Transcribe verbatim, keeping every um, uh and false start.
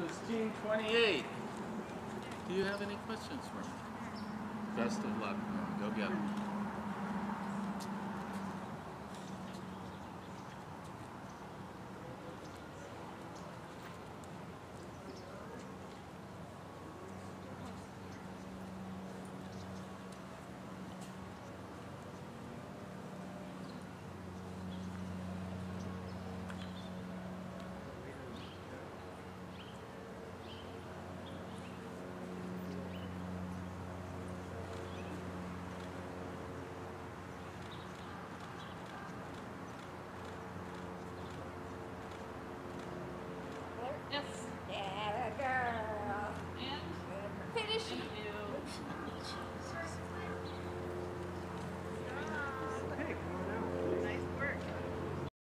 is Team twenty-eight. Do you have any questions for me? Best of luck. Go get them.